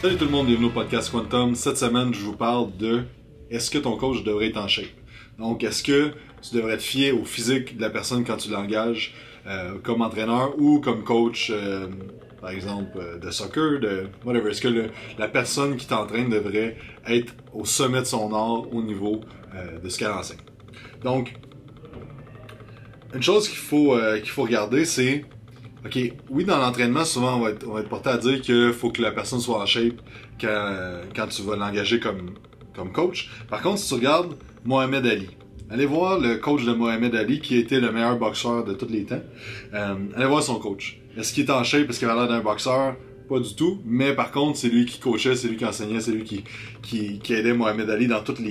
Salut tout le monde, bienvenue au podcast Quantum. Cette semaine, je vous parle de est-ce que ton coach devrait être en shape? Donc, est-ce que tu devrais te fier au physique de la personne quand tu l'engages comme entraîneur ou comme coach, par exemple, de soccer, de whatever. Est-ce que la personne qui t'entraîne devrait être au sommet de son art au niveau de ce qu'elle enseigne? Donc, une chose qu'il faut regarder, c'est OK, oui, dans l'entraînement, souvent, on va être porté à dire qu'il faut que la personne soit en shape quand tu vas l'engager comme coach. Par contre, si tu regardes Mohamed Ali, allez voir le coach de Mohamed Ali, qui a été le meilleur boxeur de tous les temps. Allez voir son coach. Est-ce qu'il est en shape? Est-ce qu'il a l'air d'un boxeur? Pas du tout. Mais par contre, c'est lui qui coachait, c'est lui qui enseignait, c'est lui qui aidait Mohamed Ali dans tous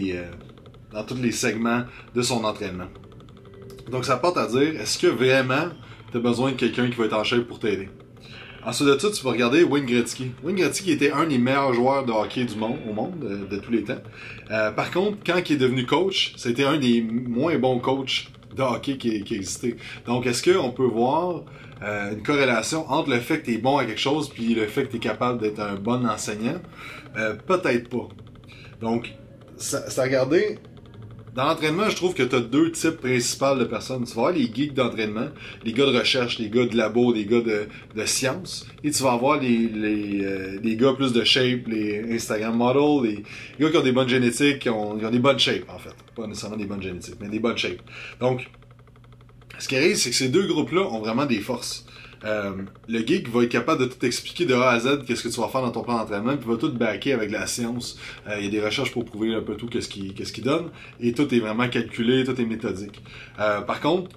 les segments de son entraînement. Donc, ça porte à dire, est-ce que vraiment tu as besoin de quelqu'un qui va être en shape pour t'aider? Ensuite de ça, tu vas regarder Wayne Gretzky. Wayne Gretzky était un des meilleurs joueurs de hockey au monde, de tous les temps. Par contre, quand il est devenu coach, c'était un des moins bons coachs de hockey qui existait. Donc, est-ce qu'on peut voir une corrélation entre le fait que tu es bon à quelque chose puis le fait que tu es capable d'être un bon enseignant? Peut-être pas. Donc, c'est à regarder. Dans l'entraînement, je trouve que tu as deux types principaux de personnes. Tu vas avoir les geeks d'entraînement, les gars de recherche, les gars de labo, les gars de science. Et tu vas avoir les gars plus de shape, les Instagram models, les gars qui ont des bonnes génétiques, qui ont des bonnes shapes, en fait. Pas nécessairement des bonnes génétiques, mais des bonnes shapes. Donc, ce qui arrive, c'est que ces deux groupes-là ont vraiment des forces. Le geek va être capable de tout expliquer de A à Z qu'est-ce que tu vas faire dans ton plan d'entraînement, puis va tout backer avec la science. Il y a des recherches pour prouver un peu tout qu'est-ce qu'il donne, et tout est vraiment calculé, tout est méthodique. Par contre,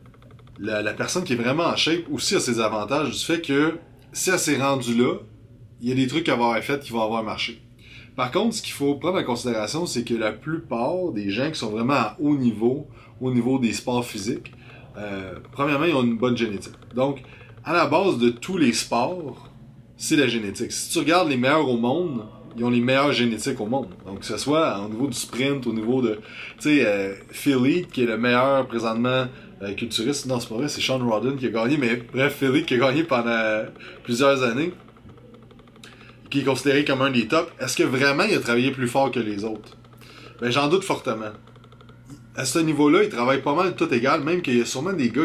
la personne qui est vraiment en shape aussi a ses avantages du fait que si elle s'est rendue là, il y a des trucs qu'elle va avoir fait qui vont avoir marché. Par contre, ce qu'il faut prendre en considération, c'est que la plupart des gens qui sont vraiment à haut niveau des sports physiques, premièrement, ils ont une bonne génétique. Donc, à la base de tous les sports, c'est la génétique. Si tu regardes les meilleurs au monde, ils ont les meilleures génétiques au monde. Donc, que ce soit au niveau du sprint, au niveau de... Tu sais, Phil Heath, qui est le meilleur présentement culturiste, non, c'est pas vrai, c'est Sean Rodden qui a gagné, mais bref, Phil Heath qui a gagné pendant plusieurs années, qui est considéré comme un des tops. Est-ce que vraiment il a travaillé plus fort que les autres? Ben, j'en doute fortement. À ce niveau-là, il travaille pas mal tout égal, même qu'il y a sûrement des gars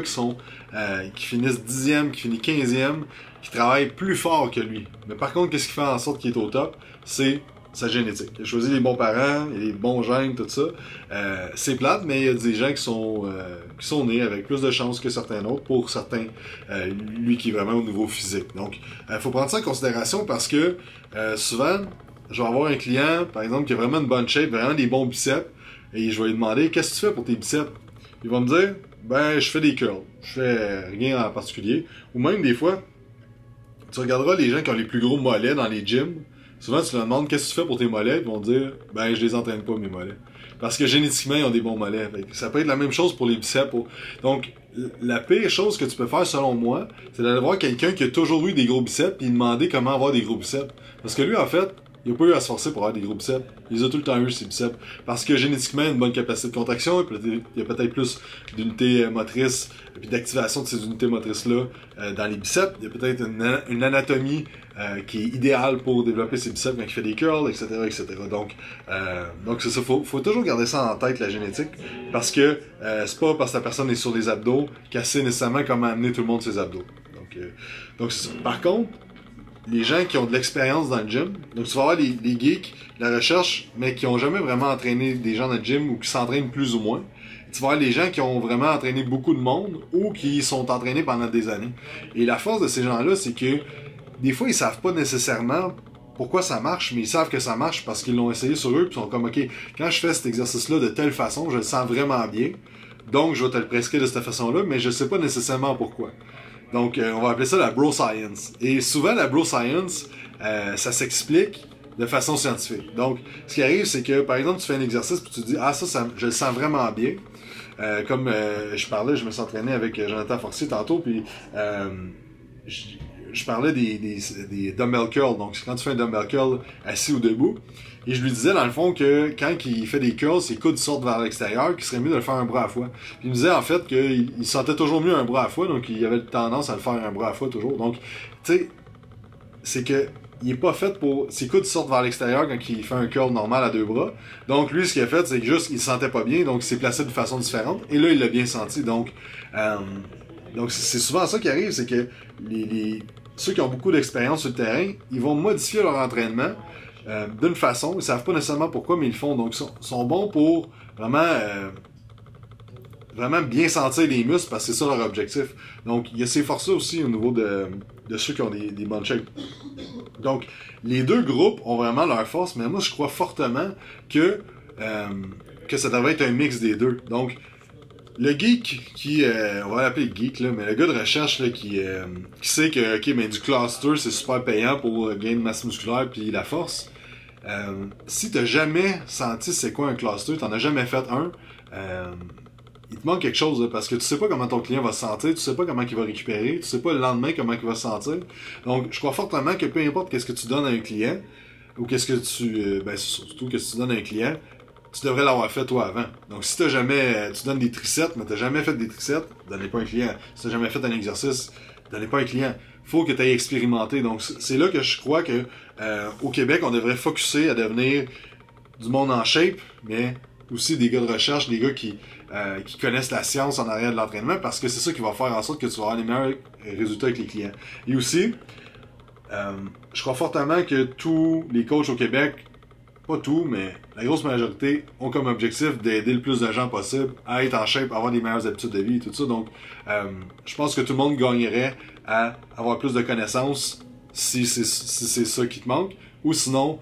qui finissent 10e, qui finissent 15e, qui travaillent plus fort que lui. Mais par contre, qu'est-ce qui fait en sorte qu'il est au top? C'est sa génétique. Il a choisi les bons parents, il a les bons gènes, tout ça. C'est plate, mais il y a des gens qui sont nés avec plus de chances que certains autres, pour certains, lui qui est vraiment au niveau physique. Donc, faut prendre ça en considération parce que souvent, je vais avoir un client, par exemple, qui a vraiment une bonne shape, vraiment des bons biceps, et je vais lui demander, qu'est-ce que tu fais pour tes biceps? Il va me dire, ben, je fais des curls. Je fais rien en particulier. Ou même, des fois, tu regarderas les gens qui ont les plus gros mollets dans les gyms. Souvent, tu leur demandes, qu'est-ce que tu fais pour tes mollets? Ils vont dire, ben, je les entraîne pas, mes mollets. Parce que génétiquement, ils ont des bons mollets. Ça peut être la même chose pour les biceps. Donc, la pire chose que tu peux faire, selon moi, c'est d'aller voir quelqu'un qui a toujours eu des gros biceps et lui demander comment avoir des gros biceps. Parce que lui, en fait, il n'a pas eu à se forcer pour avoir des gros biceps. Il a tout le temps eu, ses biceps. Parce que génétiquement, il a une bonne capacité de contraction, il y a peut-être plus d'unités motrices, puis d'activation de ces unités motrices-là dans les biceps. Il y a peut-être une anatomie qui est idéale pour développer ses biceps quand il fait des curls, etc., etc. Donc c'est ça. Faut toujours garder ça en tête, la génétique, parce que c'est pas parce que la personne est sur des abdos qu'elle sait nécessairement comment amener tout le monde ses abdos. Donc c'est ça. Par contre, les gens qui ont de l'expérience dans le gym, donc tu vas avoir les geeks, la recherche, mais qui ont jamais vraiment entraîné des gens dans le gym ou qui s'entraînent plus ou moins. Tu vas avoir les gens qui ont vraiment entraîné beaucoup de monde ou qui sont entraînés pendant des années. Et la force de ces gens-là, c'est que des fois, ils savent pas nécessairement pourquoi ça marche, mais ils savent que ça marche parce qu'ils l'ont essayé sur eux, puis ils sont comme, OK, quand je fais cet exercice-là de telle façon, je le sens vraiment bien, donc je vais te le prescrire de cette façon-là, mais je sais pas nécessairement pourquoi. Donc, on va appeler ça la bro science. Et souvent, la bro science, ça s'explique de façon scientifique. Donc, ce qui arrive, c'est que, par exemple, tu fais un exercice puis tu te dis, ah, ça je le sens vraiment bien. Comme je me suis entraîné avec Jonathan Forcier tantôt, puis je parlais des dumbbell curls. Donc, quand tu fais un dumbbell curl assis ou debout, et je lui disais, dans le fond, que quand il fait des curls, ses coudes sortent vers l'extérieur, qu'il serait mieux de le faire un bras à fois. Puis il me disait, en fait, qu'il sentait toujours mieux un bras à fois, donc il avait tendance à le faire un bras à fois toujours. Donc, tu sais, c'est que il est pas fait pour... Ses coudes sortent vers l'extérieur quand il fait un curl normal à deux bras. Donc, lui, ce qu'il a fait, c'est que juste, il se sentait pas bien, donc il s'est placé de façon différente. Et là, il l'a bien senti. Donc c'est souvent ça qui arrive, c'est que ceux qui ont beaucoup d'expérience sur le terrain, ils vont modifier leur entraînement d'une façon. Ils savent pas nécessairement pourquoi, mais ils le font. Donc, ils sont bons pour vraiment bien sentir les muscles parce que c'est ça leur objectif. Donc, il y a ces forces-là aussi au niveau de ceux qui ont des bonnes shapes. Donc, les deux groupes ont vraiment leur force, mais moi, je crois fortement que ça devrait être un mix des deux. Donc, le geek on va l'appeler geek, là, mais le gars de recherche là, qui sait que du cluster, c'est super payant pour gagner de masse musculaire puis la force. Si t'as jamais senti c'est quoi un cluster, t'en as jamais fait un, il te manque quelque chose, là, parce que tu sais pas comment ton client va se sentir, tu sais pas comment il va récupérer, tu sais pas le lendemain comment il va se sentir. Donc, je crois fortement que peu importe qu'est-ce que tu donnes à un client, ou qu'est-ce que surtout qu'est-ce que tu donnes à un client, tu devrais l'avoir fait toi avant. Donc, si tu donnes des triceps, mais t'as jamais fait des triceps, donnez pas un client. Si t'as jamais fait un exercice, donnez pas un client. Faut que tu aies expérimenté. Donc, c'est là que je crois que au Québec, on devrait focusser à devenir du monde en shape, mais aussi des gars de recherche, des gars qui connaissent la science en arrière de l'entraînement, parce que c'est ça qui va faire en sorte que tu vas avoir les meilleurs résultats avec les clients. Et aussi, je crois fortement que tous les coachs au Québec, pas tout, mais la grosse majorité ont comme objectif d'aider le plus de gens possible à être en shape, à avoir des meilleures habitudes de vie et tout ça. Donc, je pense que tout le monde gagnerait à avoir plus de connaissances si c'est ça qui te manque, ou sinon,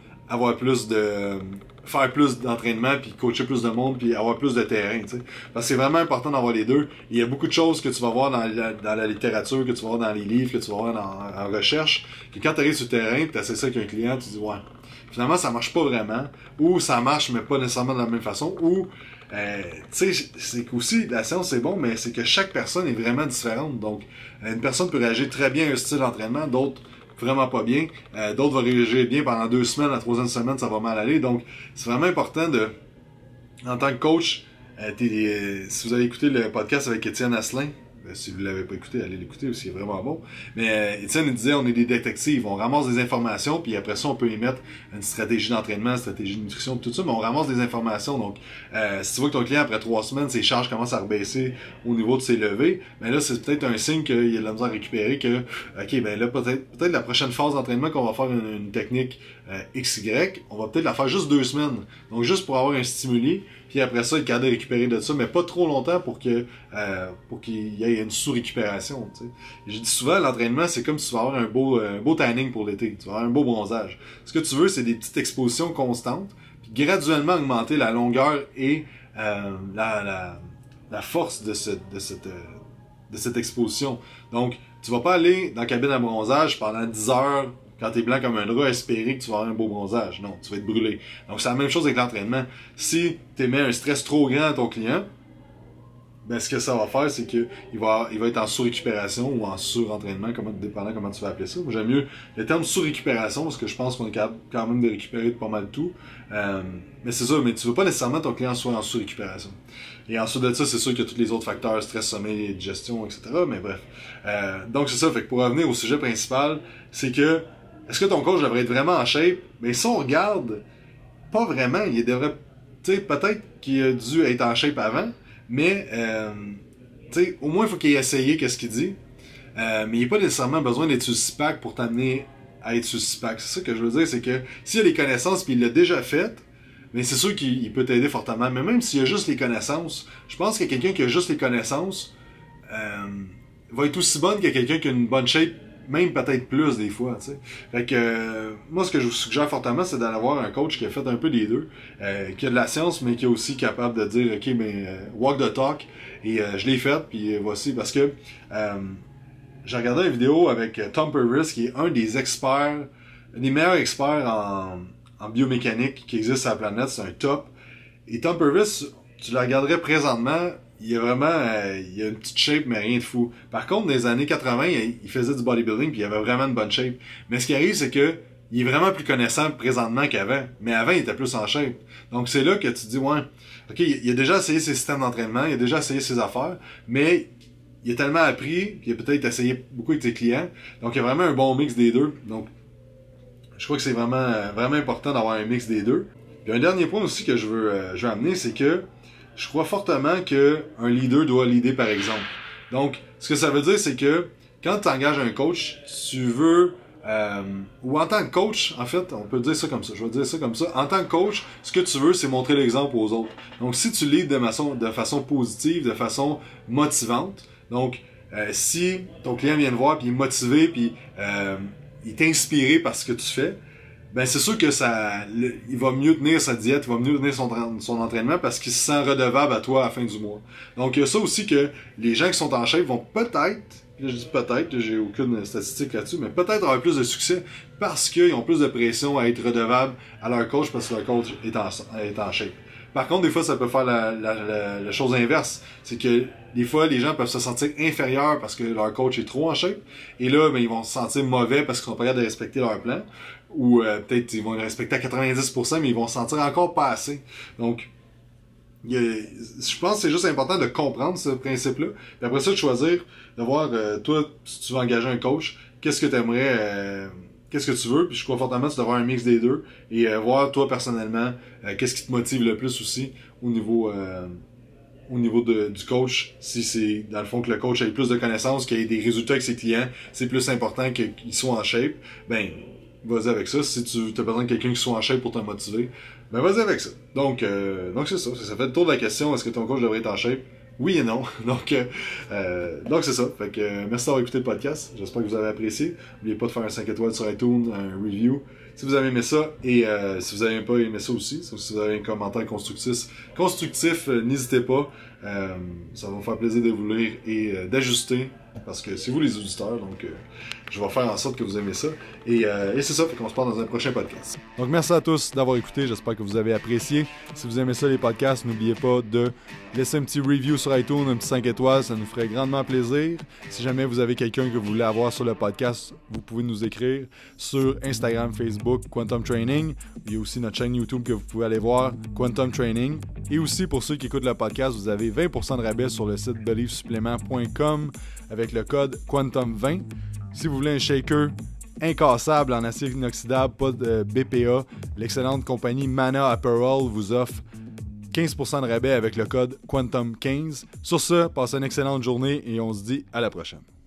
faire plus d'entraînement, puis coacher plus de monde, puis avoir plus de terrain, tu sais. Parce que c'est vraiment important d'avoir les deux. Il y a beaucoup de choses que tu vas voir dans la littérature, que tu vas voir dans les livres, que tu vas voir en recherche, que quand tu arrives sur le terrain, tu essaies ça avec un client, tu dis « Ouais, finalement, ça marche pas vraiment. » Ou « Ça marche, mais pas nécessairement de la même façon. » Ou, tu sais, c'est qu'aussi, la science, c'est bon, mais c'est que chaque personne est vraiment différente. Donc, une personne peut réagir très bien à un style d'entraînement, d'autres vraiment pas bien. D'autres vont réagir bien pendant 2 semaines, la 3e semaine, ça va mal aller. Donc, c'est vraiment important en tant que coach, si vous avez écouté le podcast avec Étienne Asselin, si vous l'avez pas écouté, allez l'écouter aussi, il est vraiment bon. Mais Étienne il disait, on est des détectives, on ramasse des informations, puis après ça, on peut y mettre une stratégie d'entraînement, une stratégie de nutrition, tout ça, mais on ramasse des informations. Donc, si tu vois que ton client, après 3 semaines, ses charges commencent à rebaisser au niveau de ses levées, ben là, c'est peut-être un signe qu'il y a de la misère à récupérer, que, ok, ben là, peut-être la prochaine phase d'entraînement qu'on va faire une technique XY, on va peut-être la faire juste 2 semaines. Donc, juste pour avoir un stimuli, puis après ça, être capable de récupérer de ça, mais pas trop longtemps pour qu'il y ait une sous-récupération. Tu sais. J'ai dit souvent, l'entraînement, c'est comme si tu vas avoir un beau tanning pour l'été. Tu vas avoir un beau bronzage. Ce que tu veux, c'est des petites expositions constantes, puis graduellement augmenter la longueur et la force de cette exposition. Donc, tu vas pas aller dans la cabine à bronzage pendant 10 heures quand t'es blanc comme un drap, espérer que tu vas avoir un beau bronzage. Non, tu vas être brûlé. Donc, c'est la même chose avec l'entraînement. Si tu mets un stress trop grand à ton client, ben, ce que ça va faire, c'est que il va être en sous-récupération ou en sur-entraînement, dépendant comment tu vas appeler ça. Moi, j'aime mieux le terme sous-récupération parce que je pense qu'on est capable quand même de récupérer pas mal tout. Mais c'est ça, mais tu veux pas nécessairement que ton client soit en sous-récupération. Et ensuite de ça, c'est sûr qu'il y a tous les autres facteurs, stress, sommeil, digestion, etc. Mais bref. Donc, c'est ça. Fait que pour revenir au sujet principal, c'est que est-ce que ton coach devrait être vraiment en shape? Mais si on regarde, pas vraiment. Il devrait, tu sais, peut-être qu'il a dû être en shape avant, mais, tu sais, au moins, il faut qu'il ait essayé qu'est-ce qu'il dit. Mais il n'y a pas nécessairement besoin d'être sur 6-pack pour t'amener à être sur 6-pack. C'est ça que je veux dire, c'est que s'il a les connaissances puis il l'a déjà fait, mais c'est sûr qu'il peut t'aider fortement. Mais même s'il a juste les connaissances, je pense que quelqu'un qui a juste les connaissances va être aussi bonne que quelqu'un qui a une bonne shape, même peut-être plus des fois, tu sais. Fait que moi, ce que je vous suggère fortement, c'est d'aller voir un coach qui a fait un peu des deux, qui a de la science, mais qui est aussi capable de dire, ok, walk the talk, et je l'ai fait, puis voici, parce que j'ai regardé une vidéo avec Tom Purvis, qui est un des experts, un des meilleurs experts en biomécanique qui existe sur la planète, c'est un top. Et Tom Purvis, tu le regarderais présentement, il a vraiment il a une petite shape, mais rien de fou. Par contre, dans les années 80, il faisait du bodybuilding, puis il avait vraiment une bonne shape. Mais ce qui arrive, c'est que il est vraiment plus connaissant présentement qu'avant. Mais avant, il était plus en shape. Donc, c'est là que tu te dis, ouais, ok, il a déjà essayé ses systèmes d'entraînement, il a déjà essayé ses affaires, mais il a tellement appris, qu'il a peut-être essayé beaucoup avec ses clients. Donc, il y a vraiment un bon mix des deux. Donc, je crois que c'est vraiment important d'avoir un mix des deux. Puis un dernier point aussi que je veux amener, c'est que je crois fortement qu'un leader doit leader par exemple. Donc, ce que ça veut dire, c'est que quand tu engages un coach, tu veux... ou en tant que coach, en fait, on peut dire ça comme ça. Je vais dire ça comme ça. En tant que coach, ce que tu veux, c'est montrer l'exemple aux autres. Donc, si tu leads de façon positive, de façon motivante, donc, si ton client vient te voir, puis il est motivé, puis il est inspiré par ce que tu fais, ben c'est sûr que il va mieux tenir sa diète, il va mieux tenir son entraînement parce qu'il se sent redevable à toi à la fin du mois. Donc, il y a ça aussi que les gens qui sont en shape vont peut-être, je dis peut-être, j'ai aucune statistique là-dessus, mais peut-être avoir plus de succès parce qu'ils ont plus de pression à être redevables à leur coach parce que leur coach est en shape. Par contre, des fois, ça peut faire la chose inverse. C'est que des fois, les gens peuvent se sentir inférieurs parce que leur coach est trop en shape. Et là, ben, ils vont se sentir mauvais parce qu'ils sont pas capables de respecter leur plan. Ou peut-être ils vont le respecter à 90%, mais ils vont se sentir encore pas assez. Donc, je pense que c'est juste important de comprendre ce principe-là. Puis après ça, de choisir, de voir, toi, si tu veux engager un coach, qu'est-ce que tu aimerais... qu'est-ce que tu veux, puis je crois fortement que tu dois avoir un mix des deux, et voir toi personnellement, qu'est-ce qui te motive le plus aussi au niveau du coach, si c'est dans le fond que le coach ait plus de connaissances, qu'il ait des résultats avec ses clients, c'est plus important qu'il soit en shape, ben vas-y avec ça. Si tu as besoin de quelqu'un qui soit en shape pour te motiver, ben vas-y avec ça. Donc c'est ça. Ça fait le tour de la question, est-ce que ton coach devrait être en shape? Oui et non. Donc c'est ça. Fait que merci d'avoir écouté le podcast. J'espère que vous avez apprécié. N'oubliez pas de faire un 5 étoiles sur iTunes, un review. Si vous avez aimé ça, et si vous n'avez pas aimé ça aussi, si vous avez un commentaire constructif, n'hésitez pas. Ça va me faire plaisir de vous lire et d'ajuster. Parce que c'est vous les auditeurs, donc je vais faire en sorte que vous aimez ça. Et c'est ça, fait qu'on se parle dans un prochain podcast. Donc merci à tous d'avoir écouté, j'espère que vous avez apprécié. Si vous aimez ça les podcasts, n'oubliez pas de laisser un petit review sur iTunes, un petit 5 étoiles, ça nous ferait grandement plaisir. Si jamais vous avez quelqu'un que vous voulez avoir sur le podcast, vous pouvez nous écrire sur Instagram, Facebook, Quantum Training. Il y a aussi notre chaîne YouTube que vous pouvez aller voir, Quantum Training. Et aussi pour ceux qui écoutent le podcast, vous avez 20% de rabais sur le site beliefsupplement.com avec le code Quantum20. Si vous voulez un shaker incassable en acier inoxydable, pas de BPA, l'excellente compagnie Mana Apparel vous offre 15% de rabais avec le code Quantum15. Sur ce, passez une excellente journée et on se dit à la prochaine.